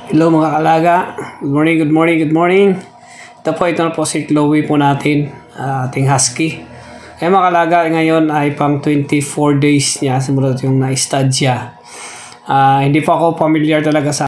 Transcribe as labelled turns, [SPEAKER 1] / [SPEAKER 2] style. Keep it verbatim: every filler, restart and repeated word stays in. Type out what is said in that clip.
[SPEAKER 1] Hello mga kalaga. Good morning, good morning, good morning. Ito po, ito na po si Chloe po natin, uh, ating husky. Kaya mga kalaga, ngayon ay pang twenty-four days niya. Simula yung na-stud siya. Uh, hindi po ako familiar talaga sa